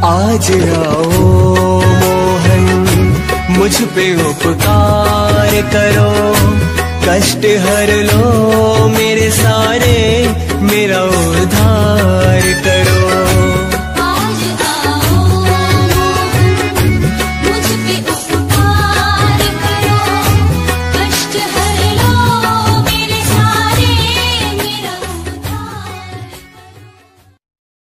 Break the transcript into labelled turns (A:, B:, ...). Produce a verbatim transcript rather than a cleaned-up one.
A: आज आओ मोहन मुझ पे उपकार करो, कष्ट हर लो मेरे सारे, मेरा उद्धार